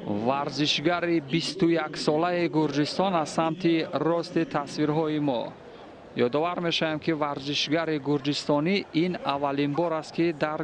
ورزشگر 21 ساله گرجستان از سمت راست تصویرهای ما. یادآور میشم که ورزشگر گرجستانی این اولین بار است که در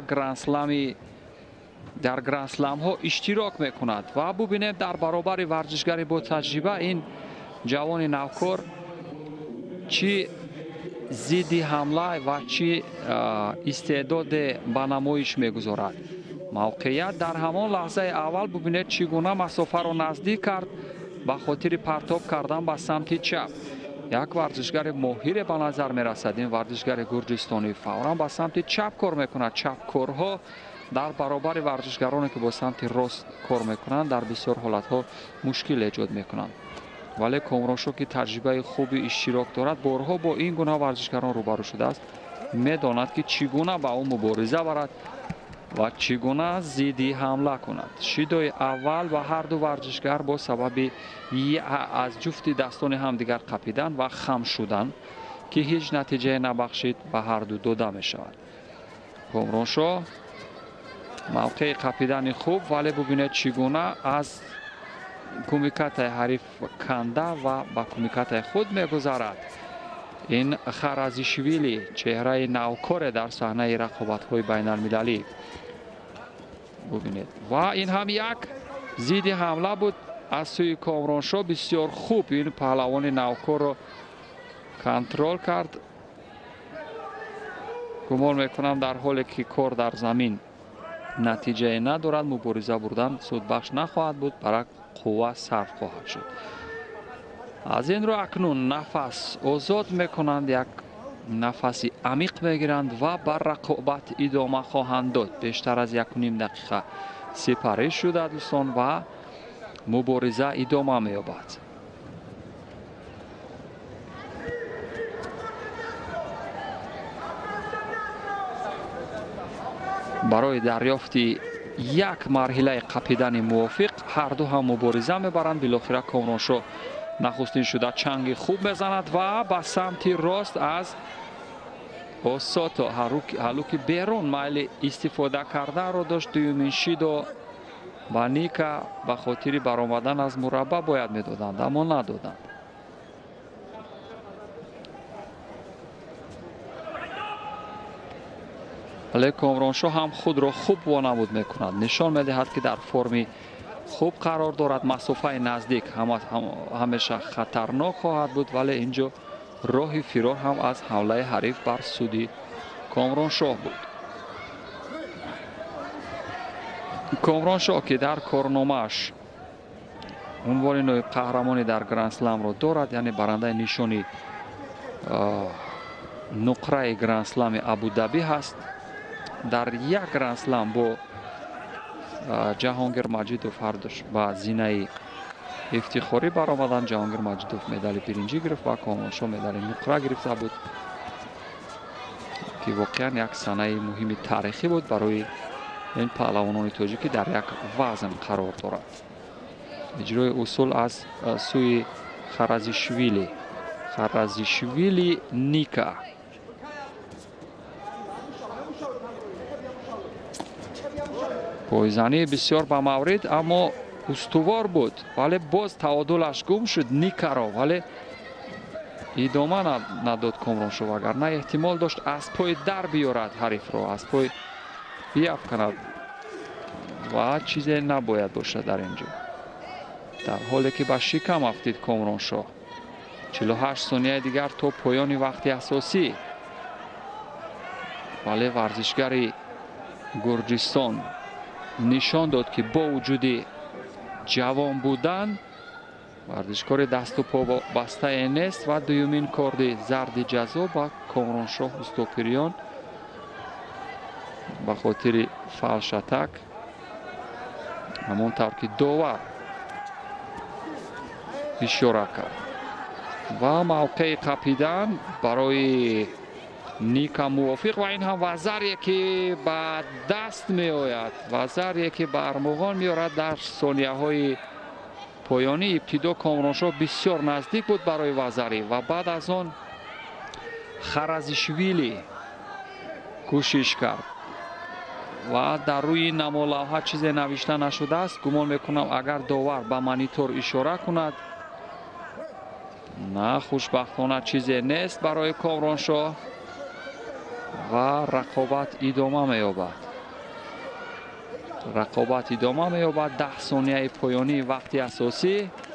گرندسلم ها اشتراک میکند و ببینید در برابر ورزشگر با تجربه این جوان نوکار چی ضد حمله و چی استعداد به نمایش میگذارد. موقعیت در همان لحظه اول ببینید چگونه مسافه را نزدیک کرد به خاطر پرتاب کردن به سمت چپ. یک ورزشگر ماهر به نظر می رسد. این ورزشگر گرجستانی فورا به سمت چپ کار میکند. چپ کارها در برابر ورزشگرانی که با سمت راست کار میکنند در بسیار حالت ها مشکل ایجاد میکنند. ولی کامرانشاه که تجربه خوبی اشتراک دارد، بارها با این گونه ورزشگران روبرو شده است، میداند که چگونه با اون مبارزه برد و چگونه ضد حمله کند. شیدای اول و هر دو ورزشگر با سبب از جفت دستان همدیگر قپیدن و خم شدن که هیچ نتیجه نبخشید به هر دو داده می شود. کامرانشاه موقع قپیدن خوب، ولی ببینید چگونه از کمیکت حریف کنده و با کمیکت خود میگذرد. این خرازیشویلی چهره نوکار در صحنه رقابت‌های بین المللی ببینید. و این هم یک ضد حمله بود از سوی کامرانشاه. بسیار خوب این پهلوان نوکار را کنترل کرد. گمان میکنم در حالی که کار در زمین نتیجه ندارد، مبارزه بردن سود بخش نخواهد بود، برای قوه صرف خواهد شد. از این رو اکنون نفس آزاد میکنند، یک نفسی عمیق میگیرند و بر رقابت ادامه خواهند داد. بیشتر از 1.5 دقیقه سپری شده دوستان و مبارزه ادامه مییابد. برای دریافت یک مرحله قپیدن موافق هر دو هم مبارزه میبرند. بالاخره کامرانشاه نخستین شده چنگ خوب میزند و به سمت راست از اوساتو هلوک بیرون مایل استفاده کرده رو داشت. دومین شیدو و نیکا به خاطر برآمدن از مربع باید میدادند اما ندادند. ولی کامرانشاه هم خود را خوب وانمود میکند. نشان میدهد که در فرمی خوب قرار دارد. مسافه نزدیک همیشه خطرناک خواهد بود، ولی اینجا راه فرار هم از حمله حریف بر سودی کامرانشاه بود. کامرانشاه که در کارنامه‌اش عنوان نوع قهرمانی در گرندسلم را دارد، یعنی برنده نشانی نقره گرندسلم ابودبی هست. در یک گرندسلم با جهانگیر مجیدوف هر دوش با زینه افتخاری برآمدند. جهانگیر مجیدوف مدال برنجی گرفت و کامرانشاه مدال نقره گرفته بود که واقعا یک سنه مهم تاریخی بود برای این پهلوانان تاجیکی در یک وزن قرار دارد. اجرای اصول از سوی خرازیشویلی نیکا. پایزنی بسیار به مورد اما استوار بود، ولی باز تعادلش گم شد نیکا را، ولی ادامه نداد کامرانشاه. وگرنه احتمال داشت از پای در بیارد حریف را، از پای بیافکند و چیزی نباید باشد در اینجا. در حالی که به شکم افتید کامرانشاه. 48 ثانیه دیگر تا پایان وقت اساسی، ولی ورزشگر گرجستان نشان داد که با وجود جوان بودن ورزشکار دست و پا بسته نیست و دومین کارد زرد جزا با کامرانشاه استوپریان به خاطر فالشتک، همانطور که داور اشاره کرد. و موقع قپیدن برای نیکا موافق و این هم وزری که به دست می آید، وزری که به ارمغان می آرد در ثانیه های پایانی. ابتدا کامرانشاه بسیار نزدیک بود برای وزری و بعد از آن خرازیشویلی کوشش کرد ва дар рӯи намолавҳа чизе навишта нашудааст. гумон мекунам агар довар ба монитор ишора кунад. на, хушбахтона чизе нест барои Комроншоҳ ва рақобат идома меёбад. рақобат идома меёбад. 10 сонияи поёнии вақти асосӣ.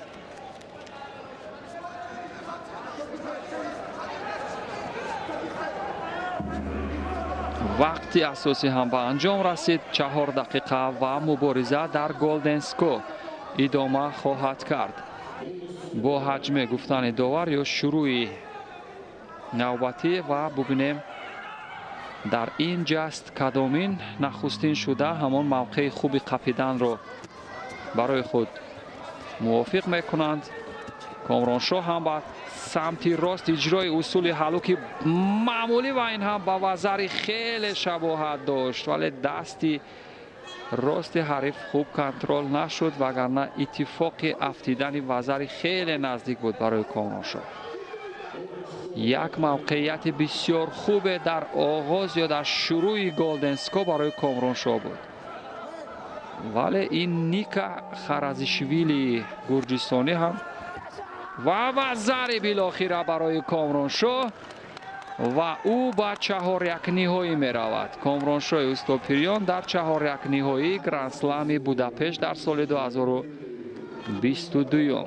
вақти асосӣ ҳам ба анҷом расид. 4 дақиқа ва мубориза дар Голденско идома хоҳад кард. бо ҳаҷме гуфтани довар ё шурӯи навбатӣ ва бубинем дар ин ҷаст кадомин нахустин шуда ҳамон мавқеи хуби қапиданро барои худ мувофиқ мекунанд. Комроншоҳ ҳам ба самти рост иҷрои усули ҳалуки маъмулӣ ва ин ҳам ба вазари хеле шабоҳат дошт, вале дасти рости ҳариф хуб контрол нашуд, вагарна иттифоқи афтидани вазари хеле наздик буд барои Комроншоҳ. як мавқеияти бисёр хубе дар оғоз ё дар шурӯи Голденско барои Комроншоҳ буд, вале ин Ника Харазишвили гурҷистонӣ ҳам ва вазари билохира барои Комроншоҳ ва ӯ ба 4-1 ниҳоӣ меравад. Комроншоҳи Устопирён дар 4-1 ниҳоии Гранд-слами Будапешт дар соли 2022.